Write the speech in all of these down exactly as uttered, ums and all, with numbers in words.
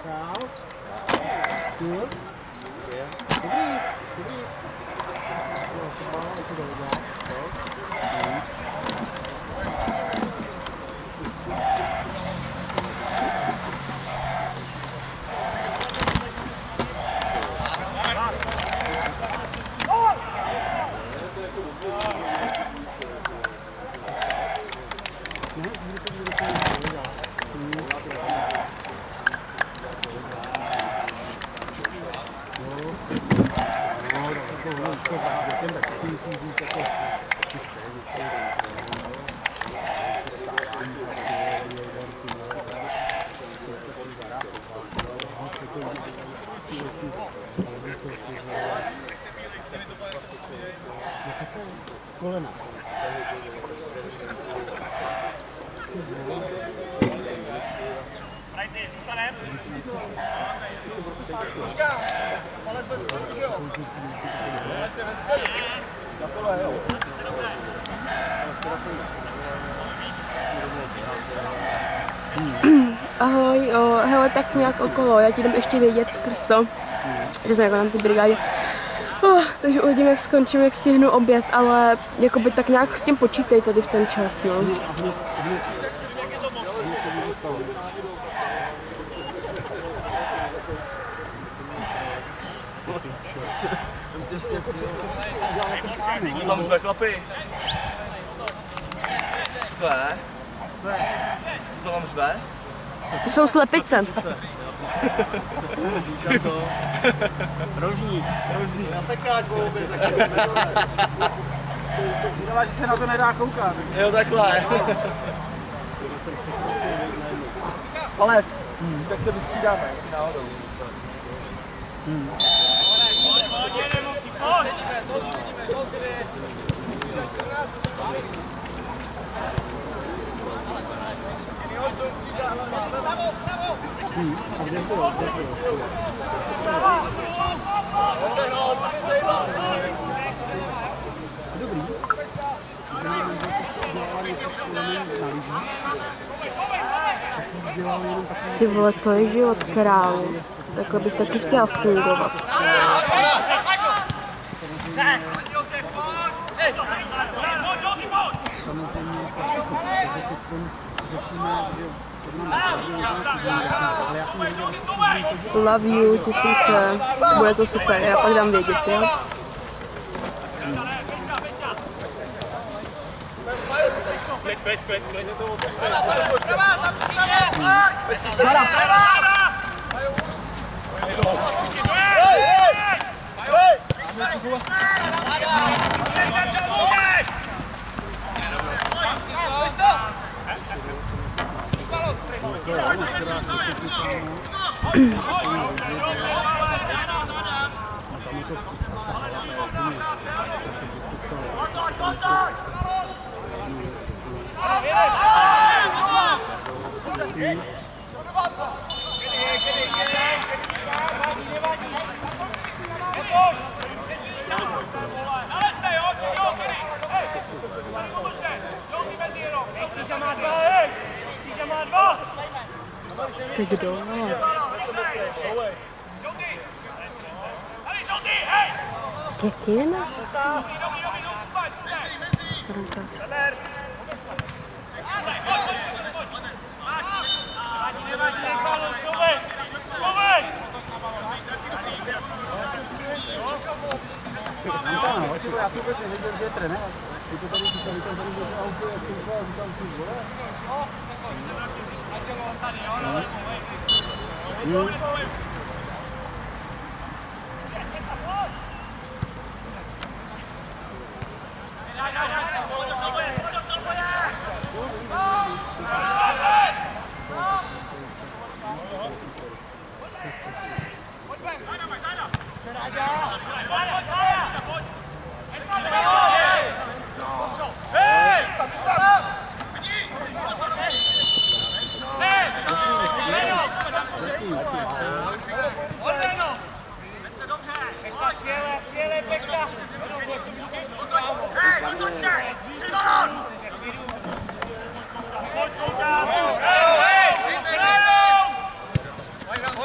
Ahoj, o, hele, tak nějak okolo, já ti dám ještě vědět skrz to, že jsem jako na té brigádě. Oh, takže uvidím, jak skončím, jak stihnu oběd, ale jakoby tak nějak s tím počítej tady v ten čas, no. Co tam řve, chlapi? Co to je? Co to tam řve? To jsou slepice. Rožník, rožník. Na pekáč volby, tak se říkala, že se na to nedá koukat. Jo, takhle. Palec. Hmm. Tak se vystřídáme, jaký náhodou. Hmm. Hmm. A kde bylo? Kde bylo? Dobrý. Ty vole, to je život králu. Takhle bych taky chtěla fungovat. Love you, těším se. Bude to super, já pak dám vědět, jo? Klid, klid, klid, klid. Ty kdo? Jaký je náš? Já to vůbec nevěděl, že je trenér. Ty to tady říkal, že tady bude auto, jak to říkal, říkám, čus, vole. Hmm.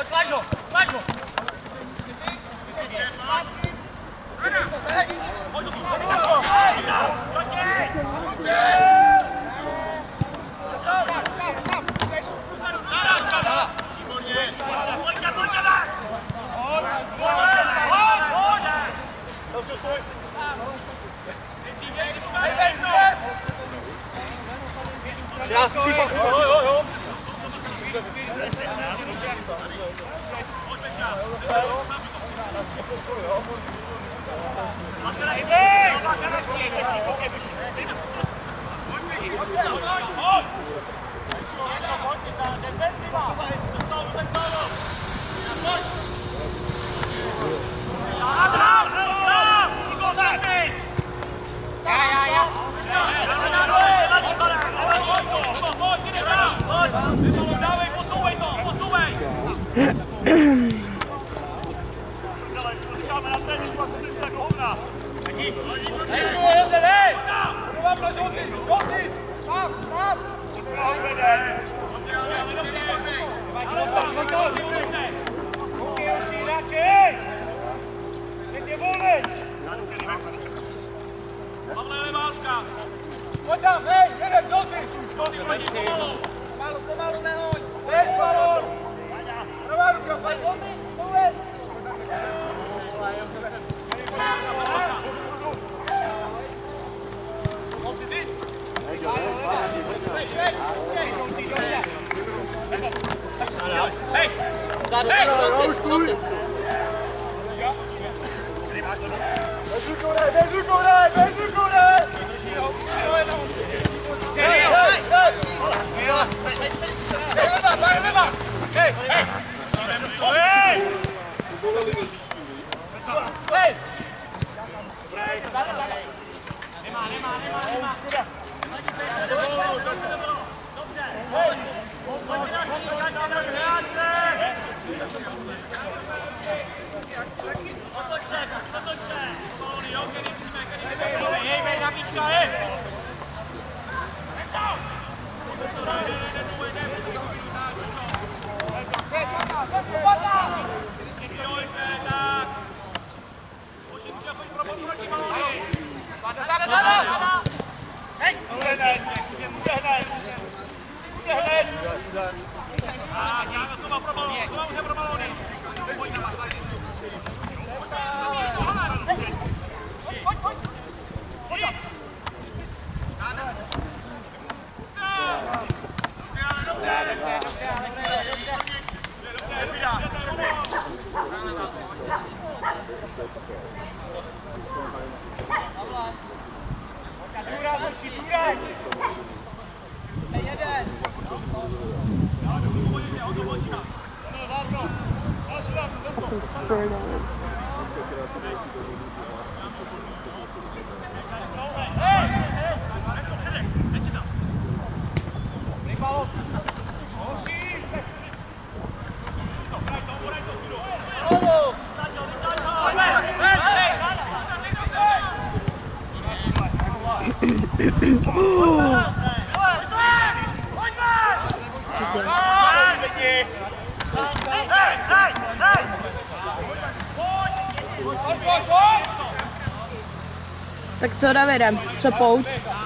Tak co, Davide, co pouť?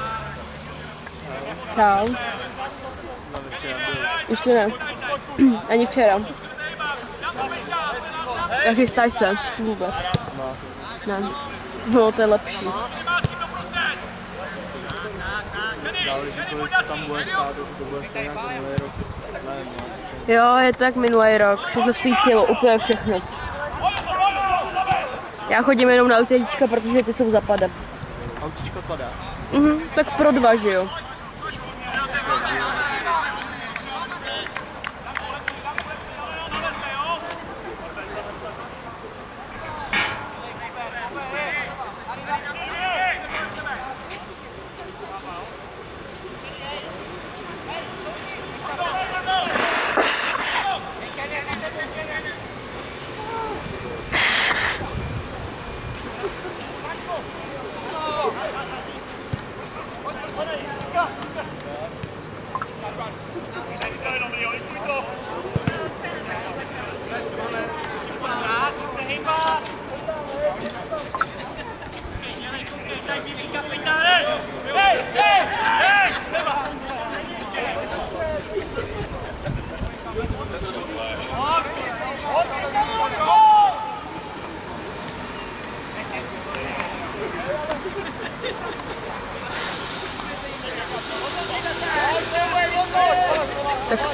Čau. Ještě ne. Ani včera. A chystáš se? Vůbec. Ne. No, to je lepší. Jo, je to jak minulý rok. Všechno stojí kilo, úplně všechno. Já chodím jenom na autíčka, protože ty jsou zapadem. Autíčko padá. Mhm, tak pro dva, že jo? Go!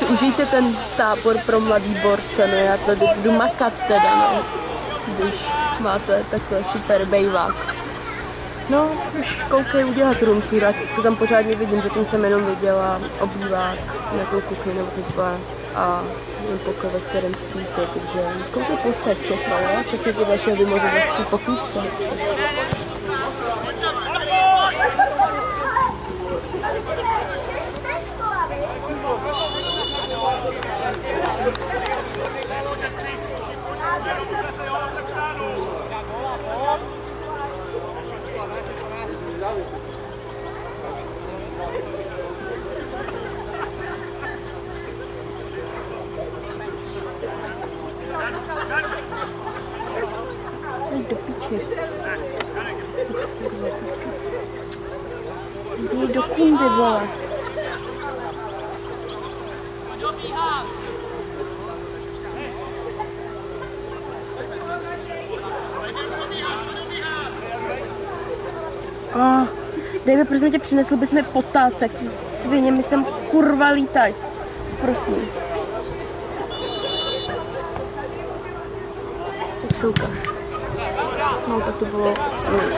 si užijte ten tábor pro mladý borce, no já tady budu makat teda, no, když máte takhle super bejvák. No, už koukej udělat room tour, to tam pořádně vidím, zatím jsem jenom viděla obývák, nějakou kuchyni nebo takhle a pokoj, ve kterém spíte, takže koukej posled všechno, jo? Všechny ty vaše vymoženosti, pochůb se hezky. Do piče. Jdi do kundy, vole. Oh, Dejme, prosím tě, přinesl bys mi potácek, ty svině mi sem kurva lítaj. Prosím. Tak se ukáž. No, tak to bylo... Mm.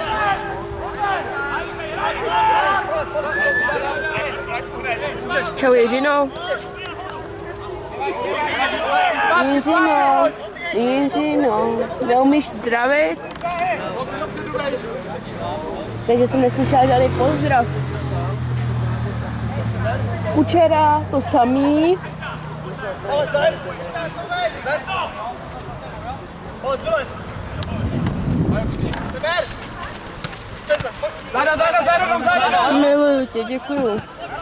Čau, Jiřino. Jiřino. Jiřino. Neumíš zdravit? Takže jsem neslyšela žádný pozdrav. Kučera, to samý. Záda, záda, záda, tam záda! Miluju tě, děkuju.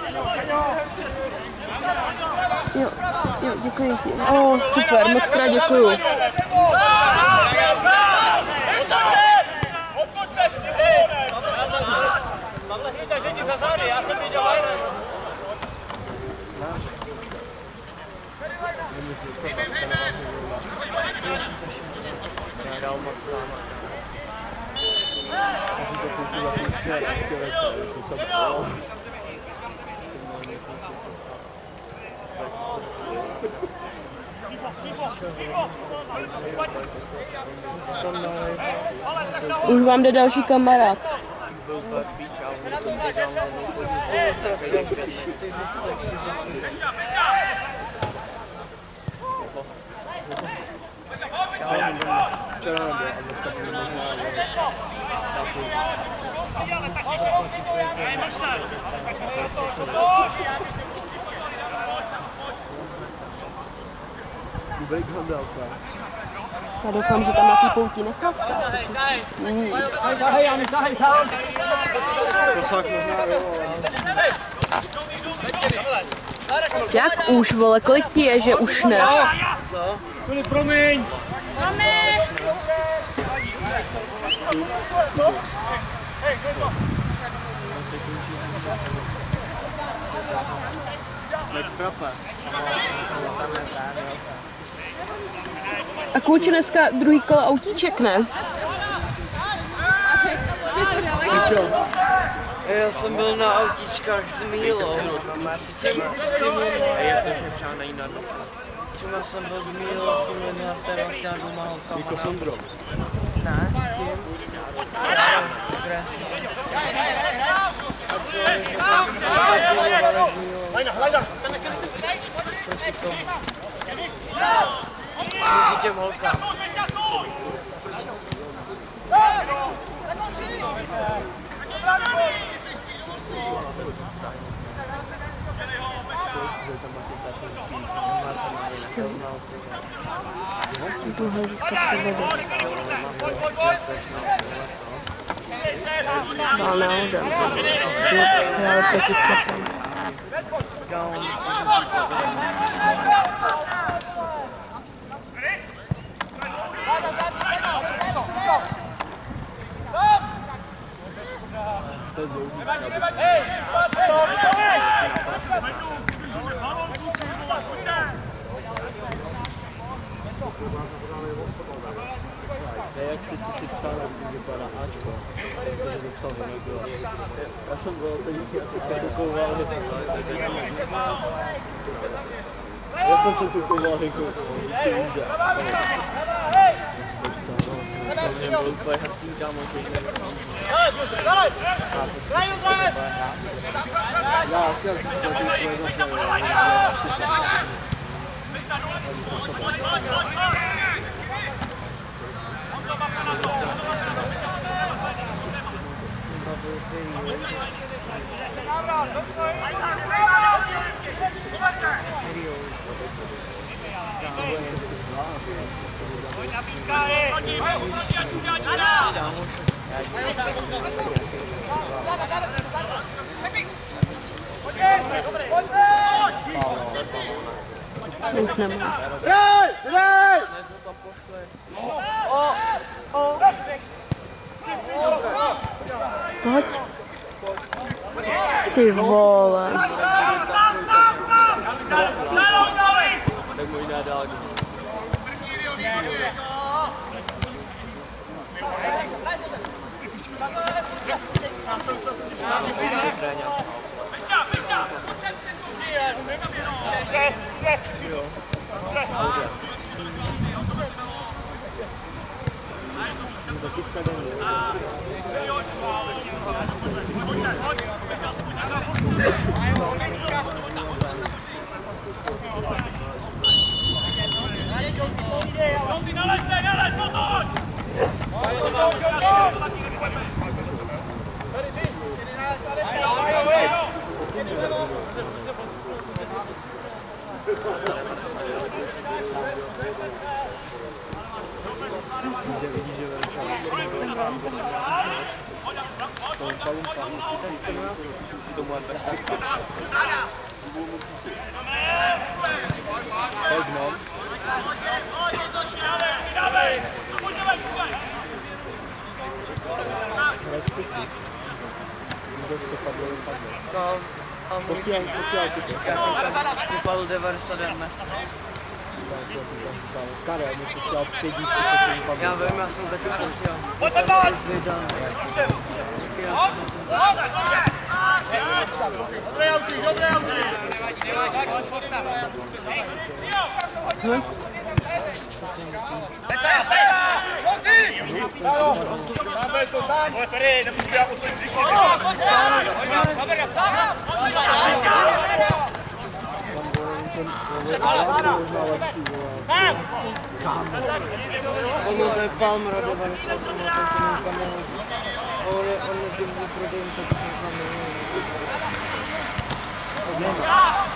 Jo, jo, děkuji ti. O, super, moc krát děkuju. Já jsem viděl. Už vám jde další kamarád. Já doufám, že tam na té pouti nechlastá. Mm. Jak už, vole, kolik ti je, že už ne? Co? Filip, promiň! Promiň! A Kůč dneska druhý kolo autíček, ne? Já jsem byl na autíčkách s Mílou. S tím, s tím jakože třeba nejít na dno. Čuma jsem byl s Mílou, s tím Lenhartem a s nějakou malou Jako Sondro. Ne, s tím. S Sarou. Krásně. A člověk je tam zapojoval s Mílou. Proti tomu. Proti těm holkám. Tuhle získat převodu. Dál náhoda. Já proti slepem. Jak si ty si psal, jak vypadá Ačko, takže to psal nebyla. Já jsem byl teď, já jsem kouval, já jsem se tu kouval, řekl, že to jde. Mě byl úplně hrdý kámoš, že jde. Já chtěl si to říct, Už nemá. Rej! Rej! Pojď. Ty vole. Tak možná dál. Posílám, posílám ty to. Vypadl devadesát jedna Messi. Karel mi posílal pět dní, co Já vím, já jsem taky posílal. Zidane. Čekaj, já jsem Dobré auty, dobré auty! Dáme to sám! Pojď tady, nemusí dělat po svým příští. Ono to je Palmer devadesát osm, ten se mi tam nehodí. On je, on je divný prodejný, tak se mi tam nehodí.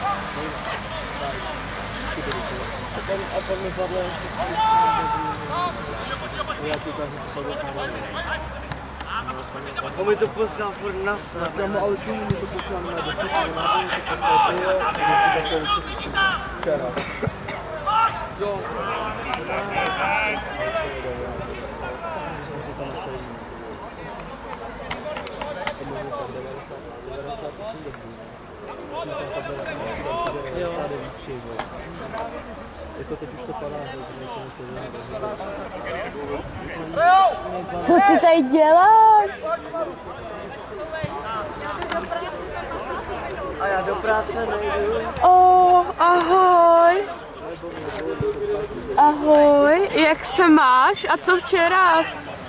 A ten, a ten mi padlo ještě Já ti tam spadl samozřejmě. On mi to poslal furt na snad. Já mu ale čemu mi to posílám na desítku, na to, že to je, a to zase včera. Jo. Jako teď už to padá, že Co ty tady děláš? A já do práce nejdu. Oh, ahoj. Ahoj, jak se máš a co včera?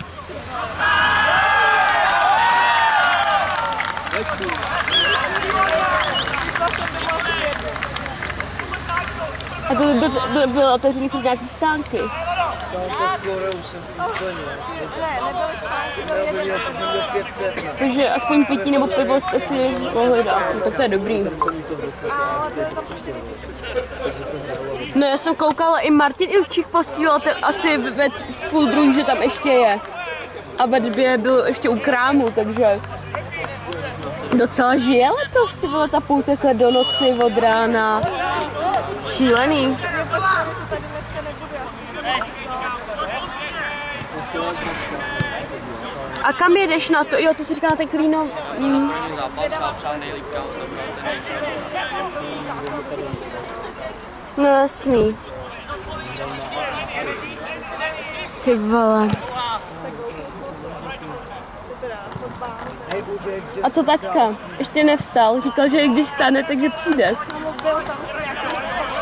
A to, to, to, to bylo otevřený furt nějaký stánky. Tam po Koreu jsem úplně. Ne, nebyly stánky, byl jeden Já to jsem měl pět pět. Takže aspoň pití nebo pivo jste si mohli dát, no, tak to je dobrý. ale byly tam puštěný písničky. No já jsem koukala, i Martin Ivčík posílal te, asi ve v půl druhý, že tam ještě je. A ve dvě byl ještě u krámu, takže docela žije letos, ty vole, ta půl takhle do noci od rána. Šílený. Mě vůbec nevím, co tady dneska nebude, já jsem se A kam jedeš na to? Jo, ty jsi říkala ten Klíno. Mm. No jasný. Ty vole. A co taťka? Ještě nevstal. Říkal, že když stane, takže přijde. No, byl tam si jako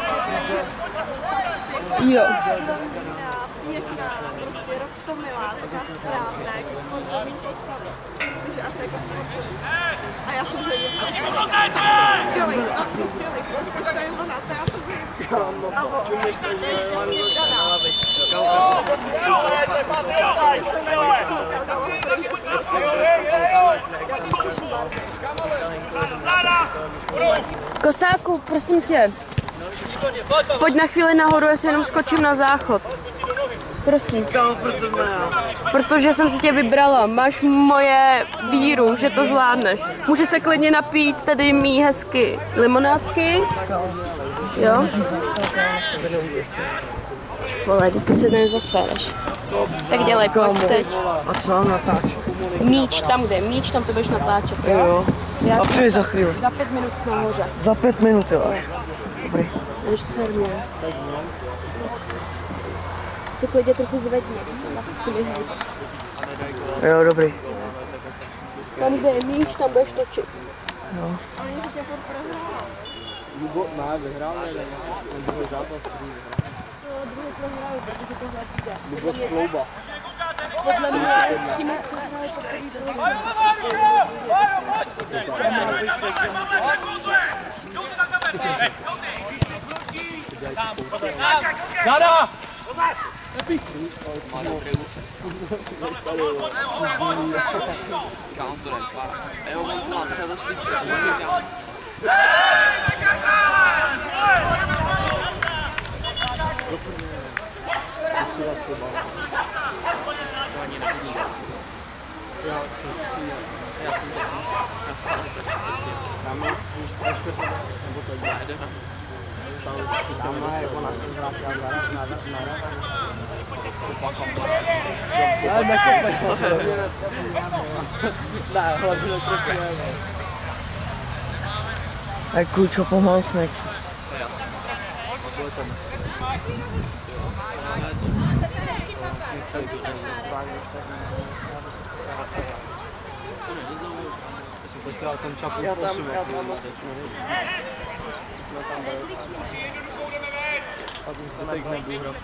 Jo. pěkná, prostě roztomilá, taková správná, jako sportovní postava. Takže asi jako sportovní. A já jsem že jim chvíli, a v tu chvíli, prostě to je ona, to já to vím. A on ještě snědaná. A jsem na něj ukázala, s kterým Kosáku, prosím tě. Pojď na chvíli nahoru, já si jenom skočím na záchod. Prosím. Protože jsem si tě vybrala. Máš moje víru, že to zvládneš. Může se klidně napít tady mý hezky limonádky. Jo? Vole, teď se ten zasereš. Tak dělej, pojď teď. A co mám natáčet? Míč, tam kde je míč, tam to budeš natáčet. Jo, jo. Já A přijde za chvíli. za pět minut nahoře. Za pět minut, jo, až. Dobrý. Když se hrně. To klidně trochu zvedni, vás s tím vyhej. Jo, dobrý. Tam kde je míč, tam budeš točit. Ale oni se tě furt prohrál. Lubo, ne, vyhrál, ne, ten druhý zápas, který vyhrál. Druhý prohrál, protože tohle přijde. Lubo z Klouba. Podle mě s tím, co hráli poprvé Nada! Hej, Kučo, pomalu snacks. Já tam, já tam. Teď nebudu hrát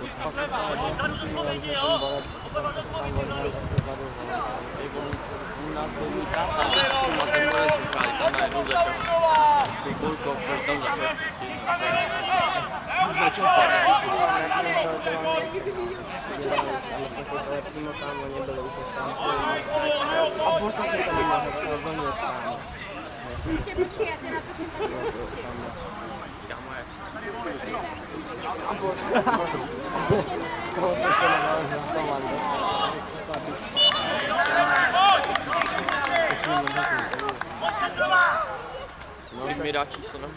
A porta se tam má Když mi dá číslo na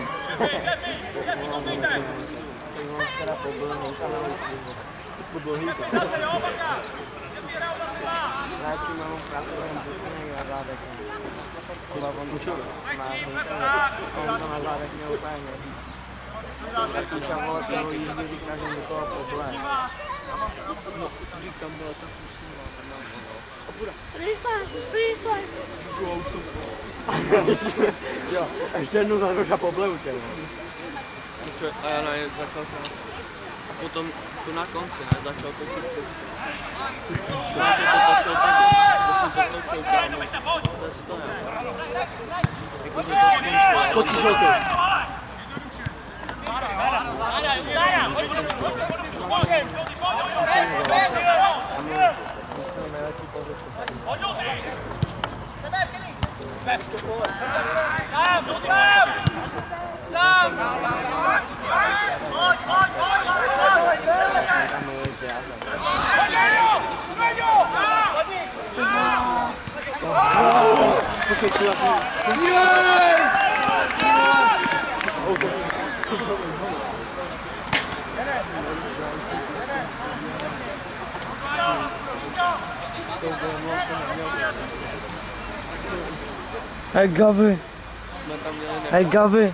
Jo, ještě jednou za roža poblevu tě. A já na ně začal to. A potom to na konci, ne? Začal to tu. Čujem, že to točil taky. To jsem to točil kámo. To je stoja. Jakože to skončilo. Skočíš ho ty. Hej Gavi. Hej Gavi.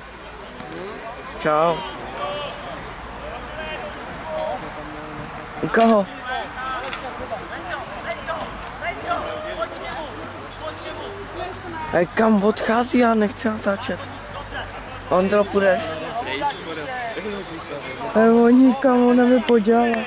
Čau. U koho? A kam odchází, já nechci natáčet. Ondro, půjdeš? A oni kam ona mi podělala.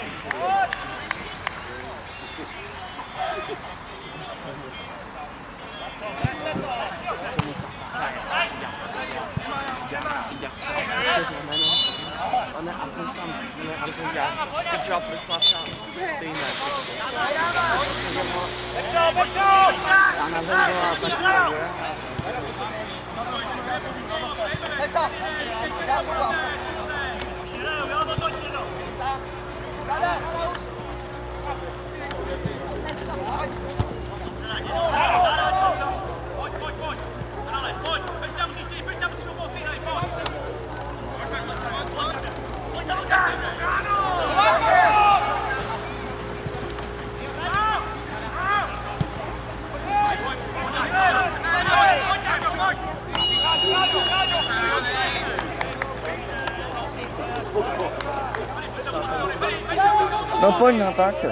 No pojď natáčet.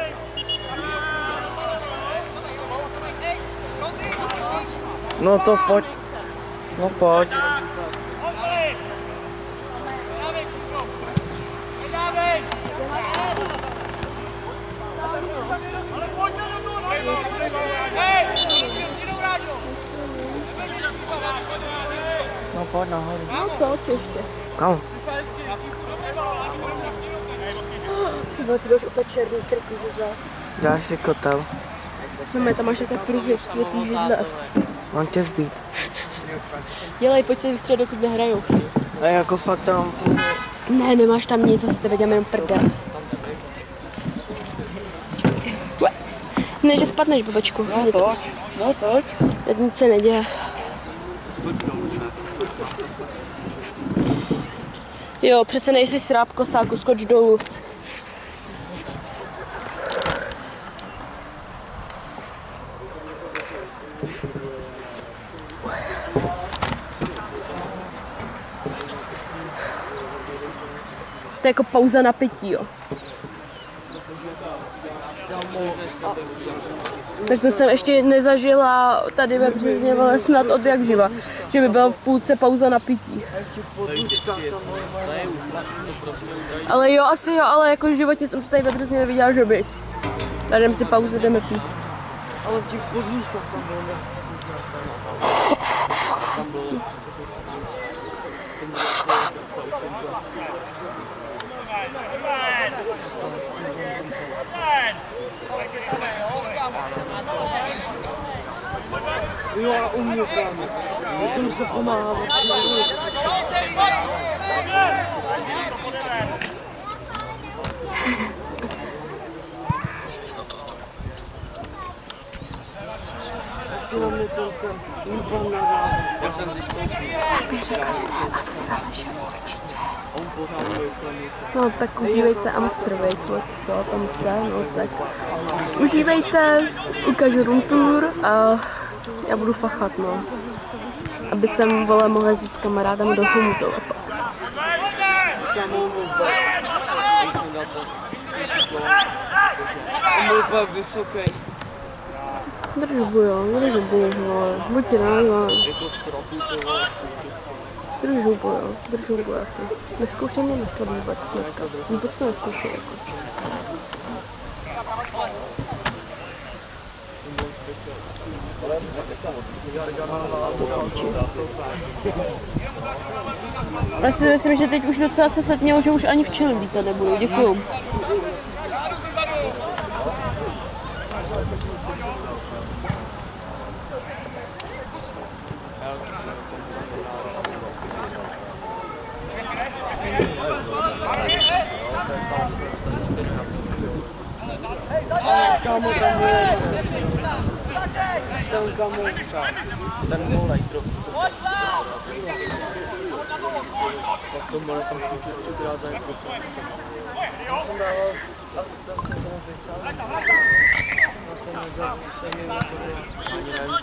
No to pojď. No pojď. No pojď nahoru. No to ještě. Kam? Ty ty máš opět černý trky ze zad. Dáš si kotel. No tam máš také průhvěžky, ty židle asi. Mám tě zbít. Dělej, pojď se vystřídat, dokud nehrajou. A jako fakt tam... Ne, nemáš tam nic, asi tebe děláme jenom prdel. Ne, že spadneš, babečku. No toč, no toč. Teď nic se neděje. Jo, přece nejsi sráb kosáku, skoč dolů. To je jako pauza na pití, jo. Tak to jsem ještě nezažila tady ve Březně, ale snad od jak živa, že by byla v půlce pauza na pití. Ale jo, asi jo, ale jako v životě jsem to tady ve Březně neviděla, že by. Tady jdeme si pauzu, jdeme pít. Ale v těch podmínkách tam bylo. Tam bylo. Jo, a u mě právě. Já jsem se pomáhal. Já jsem si stoupil. Tak bych řekla, že ne, asi, ale že určitě. No tak užívejte Amsterdam, pojď z toho tam jste, no tak užívejte, ukážu room tour a já budu fachat, no. Aby jsem, vole, mohla jít s kamarádem do Chomutova pak. On byl fakt vysoký. Drž hubu, jo, drž hubu, vole, buď ti názva. Drž hubu, jo, drž hubu, jako. Neskoušej mě naštvat vůbec dneska, vůbec to neskoušej, jako. Já si myslím, že teď už docela se setmělo, že už ani v čele lítat nebudu. Děkuju. Kámo, tam je. Ten kámo, ten volej trochu. Tak to bylo tam třikrát za jako. Já jsem dával asistenci tomu vychálit. Na tom nedělal působně na to, ani nevím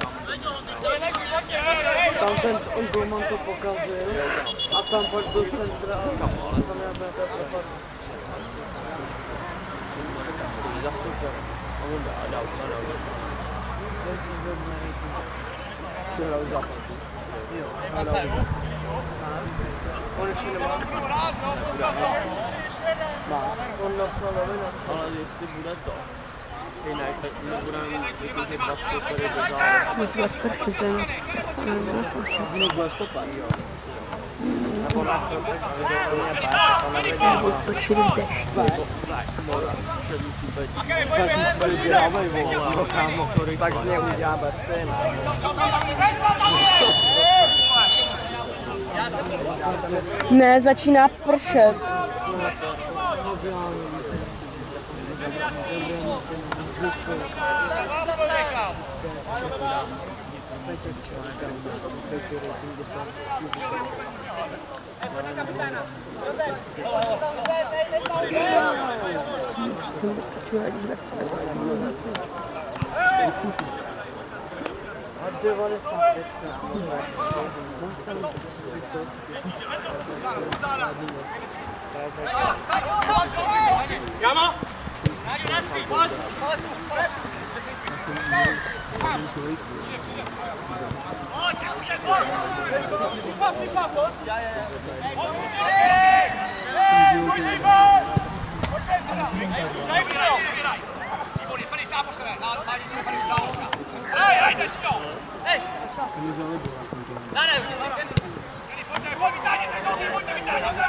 tam. Tam ten Golman to pokazil a tam pak byl centra a tam já byl ten přepad. Zastupil. A on dá, dá, dá, dá. Přihrál zápas. Jo, hrál. On ještě nemá. Má. On napsal nominaci. Ale jestli bude to, jinak tak nebudeme mít všichni pracku tady do zále. Musíme pršit, ten. Co nebude pršit? Nebude stopat, jo. Nebo nás to videoplně bát, to nevěděl. Buď pršit v dešti. Že musí být. Tak jsme tady běhavej, vole. Kámo, sorry. Tak z něj uděláme stejně. Ne, začíná pršet. Kámo! Rádi nesmí, pojď! Pojď! Pojď! Pojď, už je gol! Fifa, Fifa, pojď! Já, já, já. Hej! Hej, pojď, Fifa! Pojď, Fifa! Daj, vyraj, vyraj! Výborně, Feri, zápas, ne? Má nic, Feri, dálo se. Hej, hrajte si to! Hej! Ne, ne, pojďte, pojď, vytáhněte, žolky, pojďte, vytáhněte!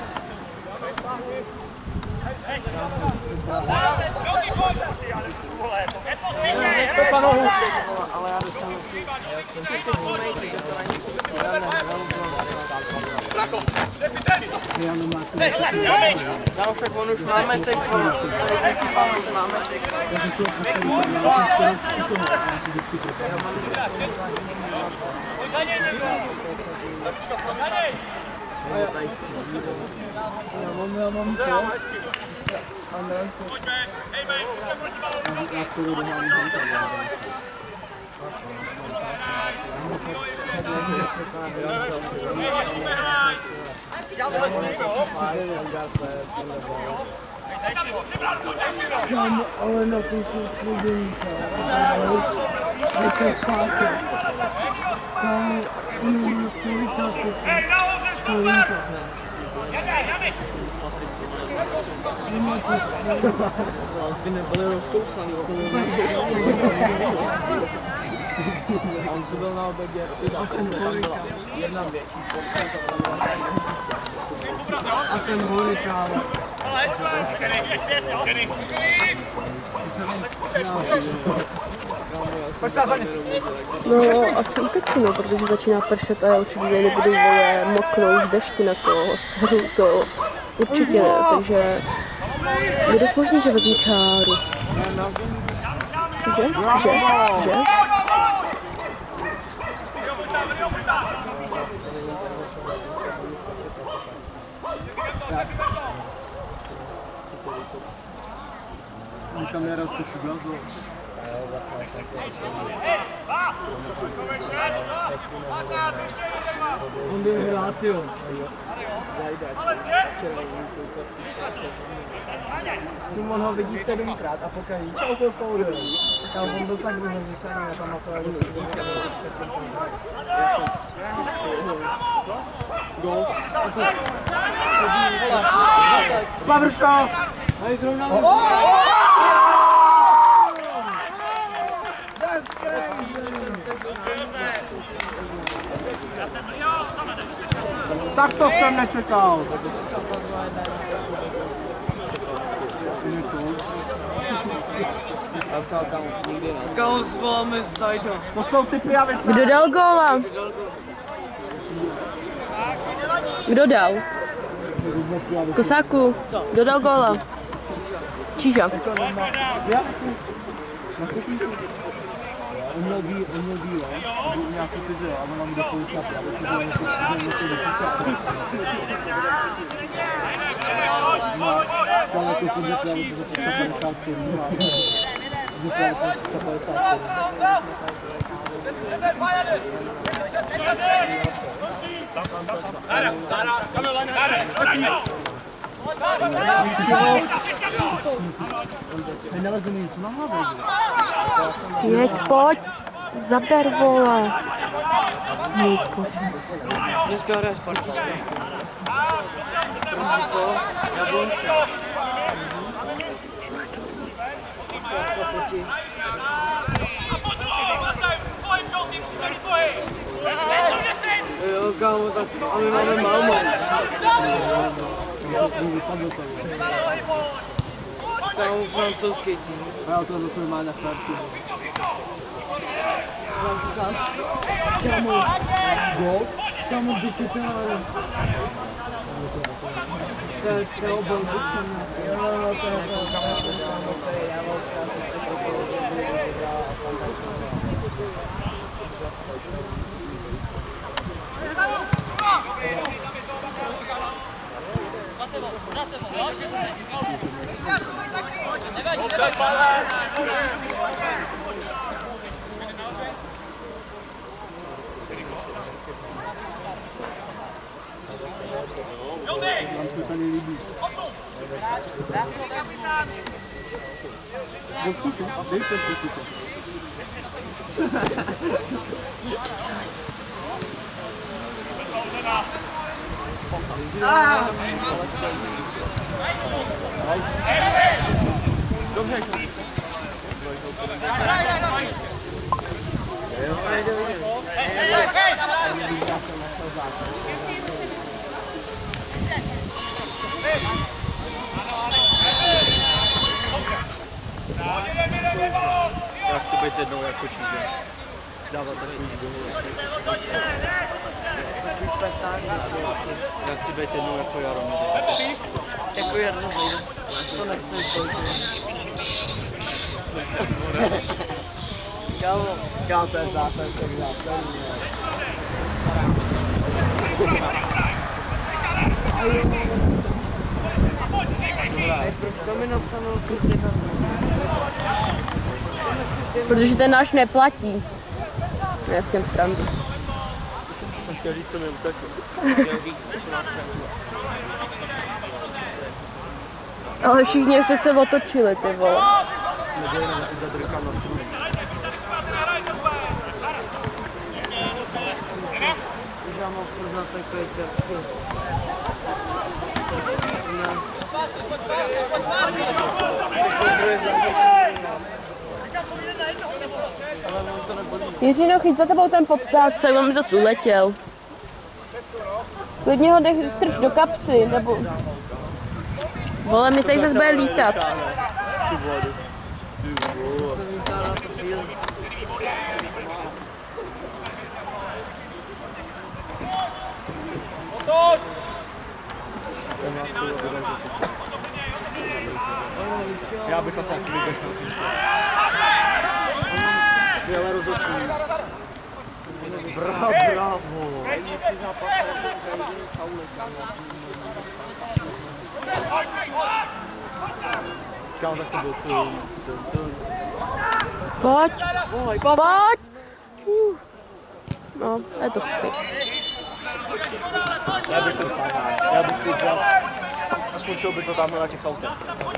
Hej! Žolky, pojď! Je to zvíkej, hej! Ale já dostanu. Já už tak on už máme teď, principál už máme teď. Já mám to. A ne, Pojďme, hej, mej, musíme proti balonu, Tam, ale na to jsou sludenka, je to sáky. Tam umím sludenka, hej, nahoře, škoper! Jede, jede! ty nebyly rozkousaný. On si byl na obědě, tam byla jedna větší a ten hory právě. No, asi uteknu, protože začíná pršet a já určitě nebudu vole moknout z dešti na to, seru to, určitě ne, takže je dost možný, že vezmu čáru. Že? Že? Že? Kamera to šublá to. On byl hrát, jo. Simon ho vidí sedmkrát a pokaží čau to foudem. Tak on byl tak vyhozený, že se ani nepamatoval, že se byl před tím gol. Pavršo! Hej, zrovna mu. Tak to jsem nečekal. Gol zvoláme z Zajda. To jsou ty pravice. Kdo dal góla? Kdo dal? Kosáku, kdo dal góla? Číža. On měl díl, on měl díl, on byl nějaký fyzio a on nám jde poučat, ale to bylo něco, že něco vyčícat. Tam jako chodně pravice za sto padesát korun a za pravice sto padesát korun. Vy nalezeme něco na hlavě. Skvěť, pojď. Zaber, vole. Můj bože. Dneska hraje Spartička. Proti to, Jablonce. Proti. Jo, kámo, tak a my máme Malmo. Kámo, francouzský tým. A to zase má na startu. Kámo, gol? Kámo, do kytára. To je z toho byl vyčený. Jo, to je to, kámo, to je Jablonce, já jsem se koupil, že by vyhrál a fantastický. Nám se tady líbí. Zastupy, dej se zastupy. Dobře. Já chci být jednou jako číslo. Dávat takový gól. Já chci být jednou jako Jaromír. Jako Jarno zajde. To nechce být. Kámo, Kámo, to je zásad, to je zásad. proč to mi napsáno kritika? Protože ten náš neplatí. Já s tím srandu. Jsem chtěl říct, co mi uteklo. Ale všichni se se otočili, ty vole. Nedělej nám ty zadrkám na strunu. Už já mám furt na takový trpky. Jiřino, chyť za tebou ten podtáce, on mi zase uletěl. Klidně ho dech strč do kapsy, nebo... Vole, mi tady zase bude lítat. Já bych asi taky vydechl. Skvěle rozhodčení. Bravo, bravo. Kámo, tak to byl tým. Pojď, pojď. Uh. No, je to chyb. Já bych to stáhl. Já bych to dělal. A skončil by to tamhle na těch autech.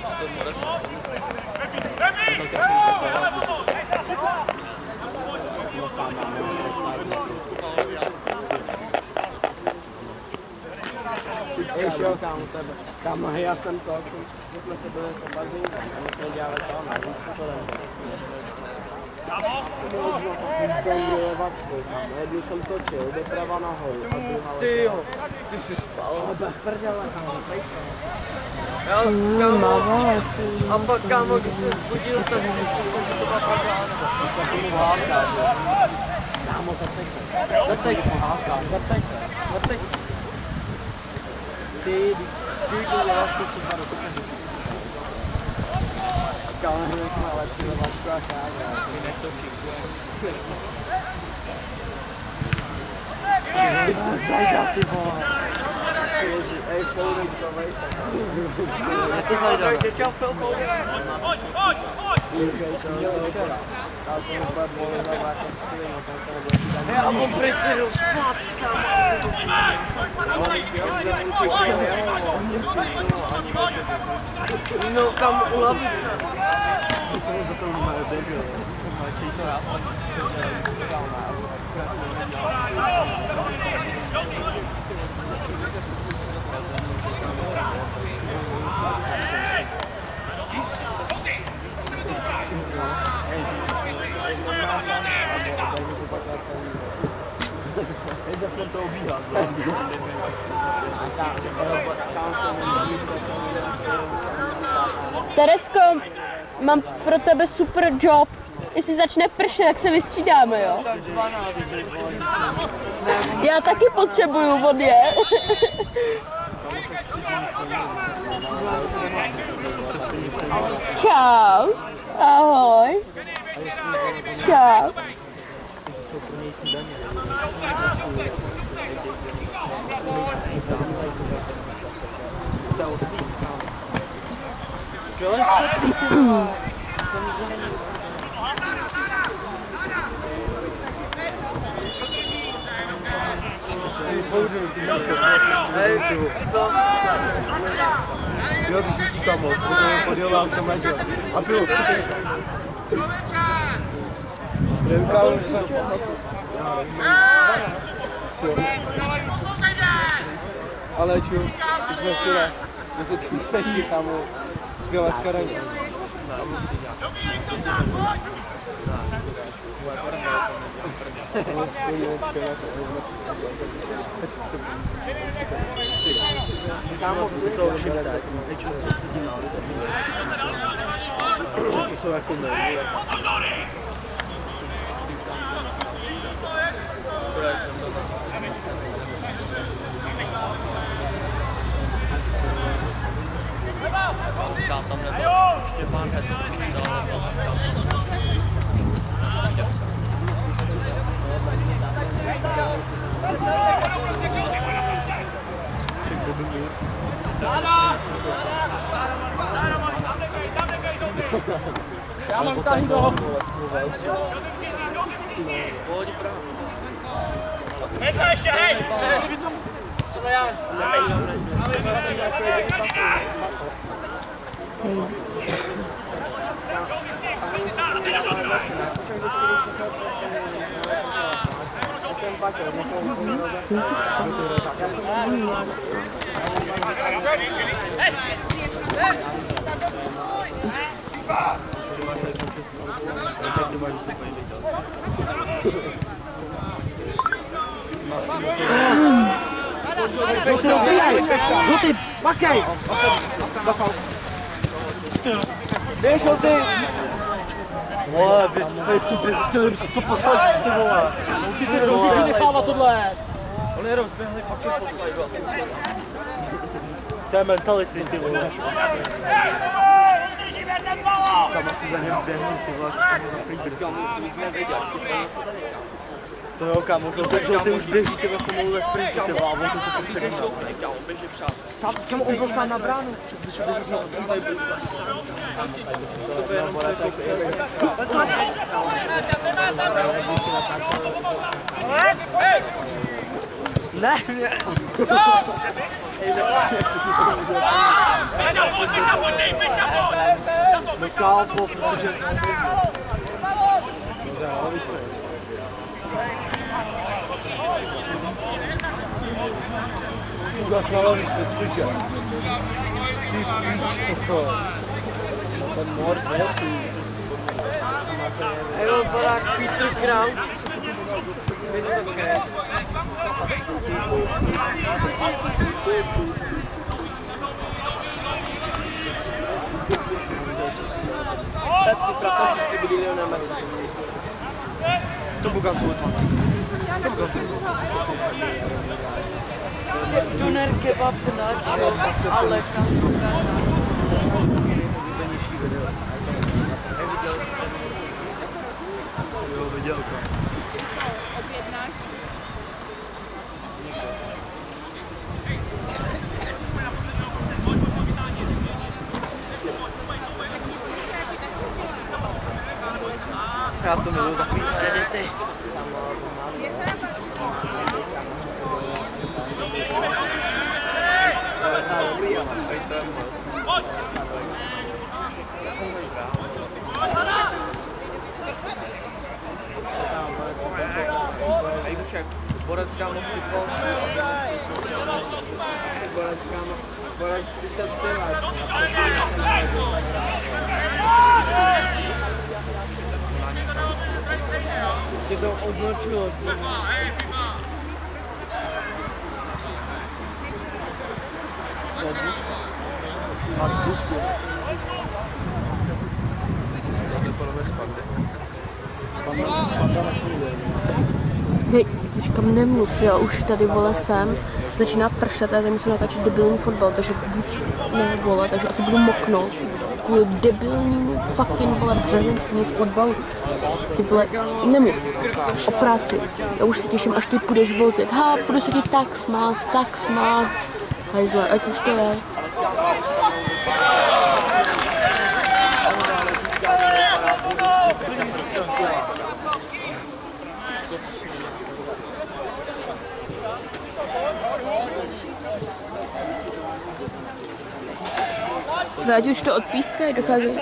Ještě jo, kámo, tebe. Kámo, hej, já jsem to, když jsme se byli v bazínu, a my jsme dělali to na víc, co to Jednu jsem točil, doprava nahoru a druhá... Ty jo, ty jsi spal. Ale bez prdele, kámo, pejse. Já, kámo, a pak kámo, když jsem zbudil, tak si myslel, že to byla pravda. Tak tomu hádká, že? Kámo, zeptej se. Zeptej se, hádká, zeptej se. Zeptej se. Ty, ty to děláš, co si dva do kupeři. Kámo, hned má lepší levačku a chága. Ty nech to přikuje. Ty jsi zajda, ty vole. Ej, Foudej, zbavej se. Je to zajde. Tě čau, Phil Foudej. Pojď, pojď, pojď! Já mám presi do spát, kámo. No, kam u lavice. to má zeběl. Teď jsem to obíhal. Teresko, mám pro tebe super job. Jestli začne pršet, tak se vystřídáme, jo? Já taky potřebuju vody. Čau. Ahoj. Čau. Skvělé skvělé, ty vole. Hej, co? Jo, ty jsi utíkal moc, to je podílám, co máš, a pilu. Nevykávám se na pamatu. Ale ču, my jsme včera, my se tím neši, kámo, skvělá skaraní. Kámo, si to všimte, neču, co se s ním nále se tím to jsou jako nejde. Tam nebyl Štěpán Hec. Já mám tahý do Pojď právo. Něco ještě, hej! To já. Ty rozbíjaj! No ty, makej! Běž ho ty! Vole, chtěli byste to poslat, ty vole. Ty ty rozbíjaj, nechávat tohle. Oni rozběhli, pak je poslali. To je mentality, ty vole. Tam asi za něm běhnu, ty vole, to jo, kámo, to že ty už běží, ty vole, co mluví ve sprintu, ty vole, a on to to běží sám. Čemu on byl sám na bránu? Ne, mě. No kámo, protože... Sugas na lavici, cože? Ty píčko. Ten Morse velcí. Evo, barák Peter Crouch. Vysoké. Pepsi, frappasisti di Lionel Messi. To bukan dvacet. To bukan Tuner kebab nacho, ale Jo, viděl to. Objednáš? Já to miluji takový edity. Pojď! Borec kámo vtipol. Borec kámo, Borec třicet tři let. Tě to označilo. Máš dušku. To je podle mě Sparty. Hej, ti říkám, nemluv, jo, už tady vole jsem, začíná pršet a já tady musím natáčet debilní fotbal, takže buď ne vole, takže asi budu moknout kvůli debilnímu fucking vole březenskému fotbalu. Ty vole, nemluv o práci, já už se těším, až ty půjdeš vozit, ha, budu se ti tak smát, tak smát, hajzle, ať už to je. Ať už to odpískají, dokáže.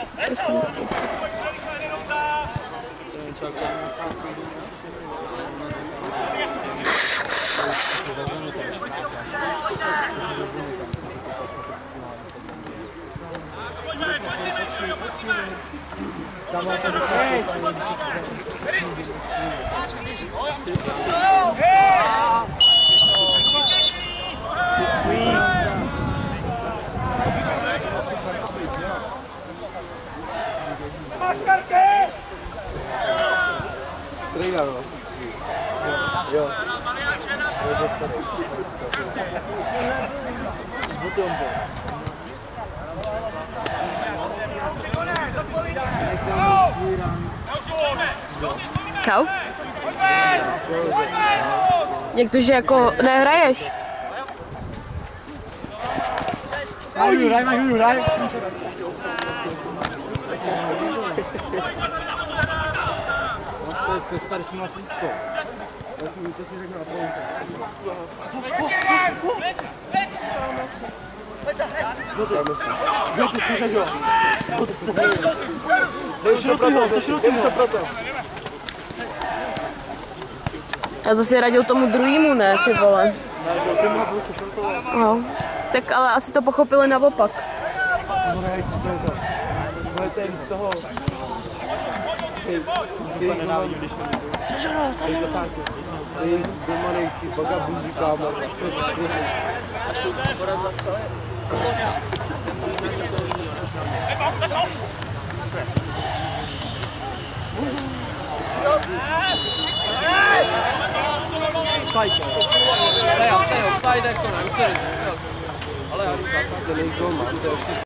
Strejgal, no. Jo. Zbuty omře. Čau. Jak to, že jako nehraješ? Majú, raj, majú, raj. Se starší na Slícko. To si řekl na polovku. Jo, ty jsi řekl. Dej se proto. Já to si radil tomu druhýmu, ne, ty vole. No, tak ale asi to pochopili naopak. To je ten z toho. Sežero, sežero. Ty domanejský vagabundí kámo. Offside. Ne, jasně, offside, jako ne, ale já